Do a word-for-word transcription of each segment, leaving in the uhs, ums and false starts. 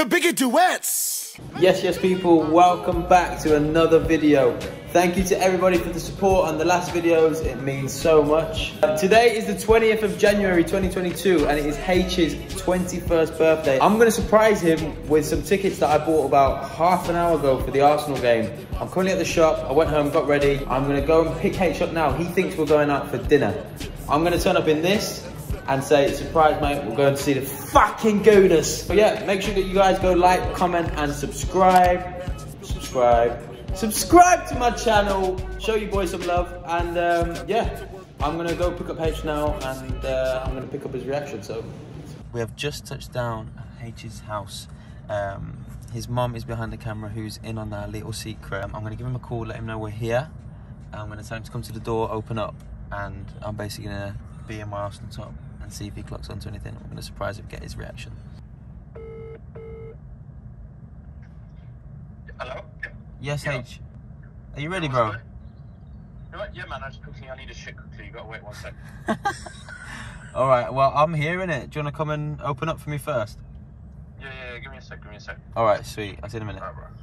the bigger duets. Yes, yes, people, welcome back to another video. Thank you to everybody for the support on the last videos. It means so much. Today is the twentieth of January twenty twenty-two and it is H's twenty-first birthday. I'm going to surprise him with some tickets that I bought about half an hour ago for the Arsenal game. I'm currently at the shop. I went home, got ready. I'm going to go and pick H up now. He thinks we're going out for dinner. I'm going to turn up in this and say, surprise mate, we're going to see the fucking Goodness. But yeah, make sure that you guys go like, comment and subscribe. Subscribe. Subscribe to my channel, show you boys some love, and um, yeah, I'm gonna go pick up H now, and uh, I'm gonna pick up his reaction. So we have just touched down at H's house. Um, his mom is behind the camera, who's in on our little secret. I'm gonna give him a call, let him know we're here. I'm gonna tell him to come to the door, open up, and I'm basically gonna be in my Arsenal top and see if he clocks onto anything. I'm gonna surprise him, get his reaction. Hello? Yes, yeah. H. Are you ready, bro? You know what? Yeah, man, I just quickly, I need a shit quickly. You gotta wait one sec. Alright, well, I'm here, innit? Do you wanna come and open up for me first? Yeah, yeah, yeah, give me a sec, give me a sec. Alright, sweet. I'll see you in a minute. Alright, bro.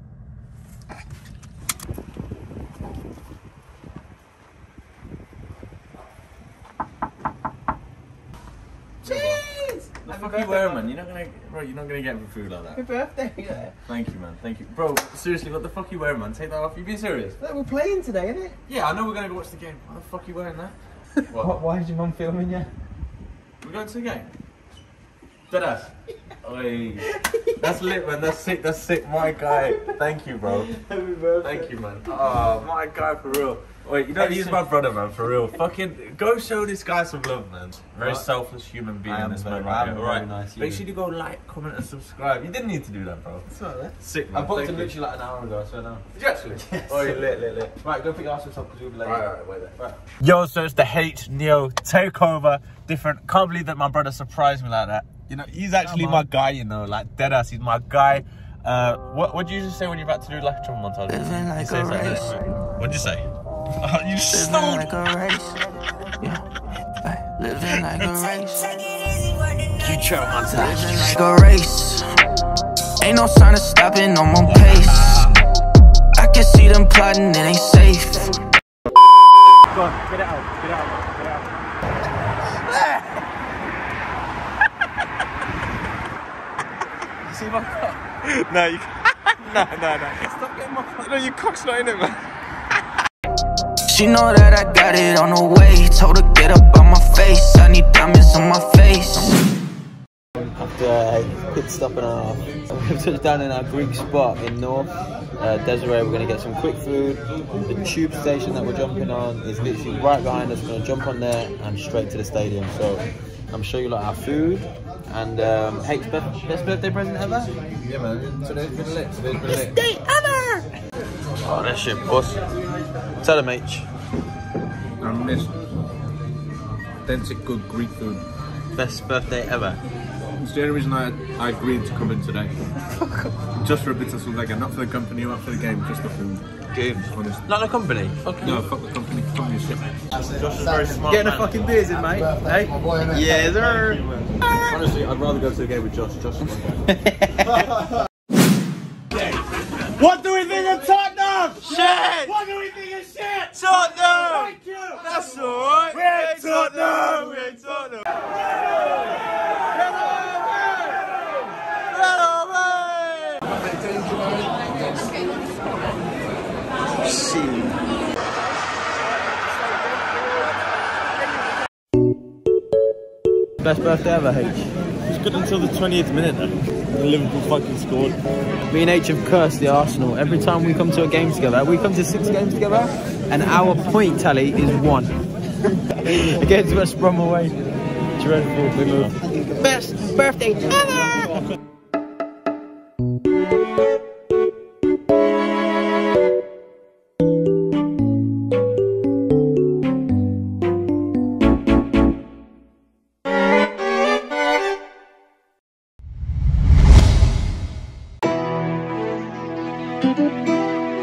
Cheers! What the fuck are you wearing, man? You're not gonna, bro. You're not gonna get me food like that. Happy birthday! Yeah. Thank you, man. Thank you, bro. Seriously, what the fuck are you wearing, man? Take that off. You being serious? Look, we're playing today, innit? Yeah, I know we're gonna go watch the game. Why the fuck are you wearing that? What? Why is your mum filming you? We're going to the game. Deadass. Oi. That's lit, man. That's sick. That's sick. My guy. Thank you, bro. Happy birthday! Thank you, man. Oh, my guy, for real. Wait, you know, he's my brother, man, for real. Fucking go show this guy some love, man. Very What? selfless human being, I am this very- man right I'm here. a very Alright, nice make human. sure you go like, comment and subscribe. You didn't need to do that, bro. It's not that. Sick, man. I booked Thank him you. literally like an hour ago, so now. Did you actually? Yes. Oh, lit, lit, lit. Right, go pick your Arsenal up because we'll be late. Alright, alright, wait there. Right. Yo, so it's the H Neo takeover. Different. Can't believe that my brother surprised me like that. You know, he's actually Come my on. guy, you know, like deadass. He's my guy. Uh, what what do you usually say when you're about to do like a travel montage? Living like You say a something race. like that. What'd you say? Oh, you Living stole like a race. Yeah. Ay, living like a race. You travel montage. Living like a race. Ain't no sign of stopping, no more pace. I can see them plotting, it ain't safe. Go on, get it out, get it out, get it out. You see my cock? No, you can't. No, no, no. Stop getting my cock. No, your cock's not in it, man. She know that I got it on the way. Told her get up on my face. I need diamonds on my face. After a quick stop and a half, we've touched down in our Greek spot in North. Uh, Desiree, we're going to get some quick food. The tube station that we're jumping on is literally right behind us. We're going to jump on there and straight to the stadium. So I'm sure you like our food. And um, Hate's best, best birthday present ever? Yeah, man. Today's been lit. Today's been lit. Day ever! Oh, that shit, boss. Tell him, H. I miss authentic, good Greek food. Best birthday ever. It's the only reason I, I agreed to come in today. Just for a bit of something, not for the company, not for the game, just the food. Games. Honest. Not the company. Fuck No, you. fuck the company. Company shit. Josh is very smart. Getting a man. fucking beers in, mate. Hey? Yeah, sir. Honestly, I'd rather go to the game with Josh. Josh is my guy. What do we think of Tottenham? Shit! What do we think of shit? Tottenham! Thank you! That's alright! We're Tottenham! We're Tottenham! Best birthday ever, H. It's good until the twentieth minute though. And Liverpool fucking scored. Me and H have cursed the Arsenal. Every time we come to a game together, we come to six games together, and our point tally is one. Against West Brom away. Dreadful. We move. Best birthday ever!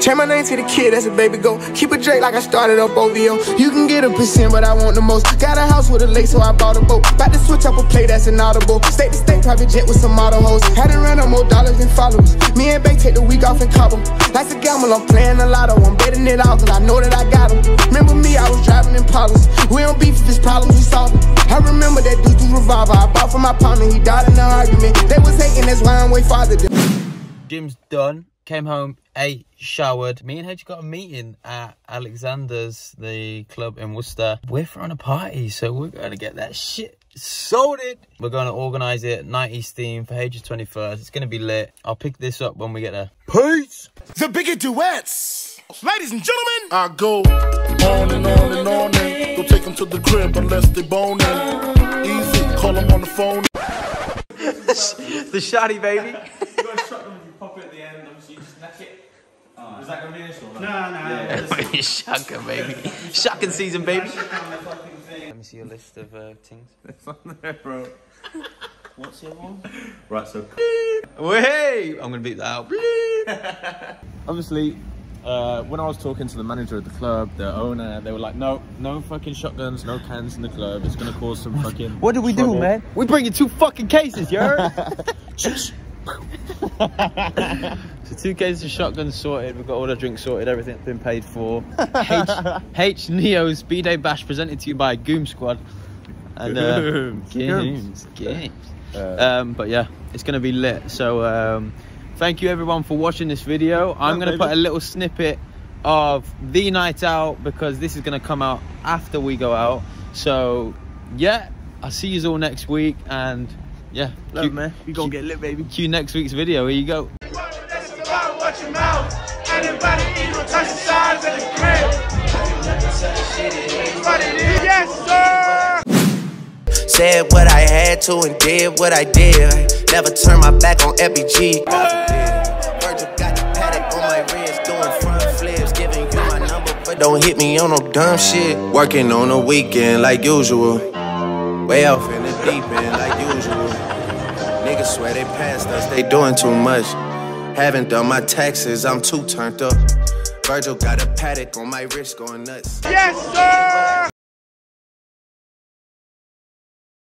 Change my name to the kid, that's a baby go. Keep a Drake like I started up O V O. You can get a percent, but I want the most. Got a house with a lake, so I bought a boat. About to switch up a play, that's inaudible. State to state, private jet with some model hoes. Had to run up more dollars than followers. Me and Bay take the week off in Cabo. Like a gamble, I'm playing a lotto. I'm betting it all, cause I know that I got them. Remember me, I was driving Impalas. We don't beef if it's problems, we solve them. I remember that dude through revolver. I bought for my partner, he died in the argument. They was hating, that's why I'm way farther. Gym's done. Came home, ate, showered. Me and H got a meeting at Alexander's, the club in Worcester. We're throwing a party, so we're going to get that shit sorted. We're going to organise it, nineties theme for H's twenty-first. It's going to be lit. I'll pick this up when we get there. Peace! The bigger duets. Ladies and gentlemen, I go on and on and on and don't take them to the crib unless they boning. Easy, call them on the phone. The shotty, baby. You got a shotgun, you pop it at the end, obviously you just neck it. Oh, is that going to be an issue? No, no, Yeah, yeah. Shotgun, baby. Shotgun season, baby. Let me see your list of uh, things. It's on there, bro. What's your one? Right, so. Hey! I'm going to beat that out. Obviously, uh, when I was talking to the manager of the club, the owner, they were like, no, no fucking shotguns, no cans in the club. It's going to cause some fucking What did we trouble. do, man? We bring you two fucking cases, you heard? So two cases of shotguns sorted. We've got all the drinks sorted. Everything's been paid for. H, H Neo's B-Day Bash presented to you by Goom Squad. And uh, Gooms. Games, games. Uh, Um, but yeah, it's going to be lit. So um, thank you everyone for watching this video. I'm Yeah, going to baby. put a little snippet of the night out because this is going to come out after we go out. So yeah, I'll see you all next week. And yeah, Love, cue, man. You gonna get lit, baby. cue next week's video. Here you go. Yes, sir! Said what I had to and did what I did. Never turn my back on F B G. Virgil got the paddock on my wrist, doing front flips, giving you my number, but don't hit me on no dumb shit. Working on a weekend like usual. Way off in the deep end like usual. Niggas swear they passed us, they doing too much. Haven't done my taxes, I'm too turned up. Virgil got a paddock on my wrist, going nuts. Yes, sir!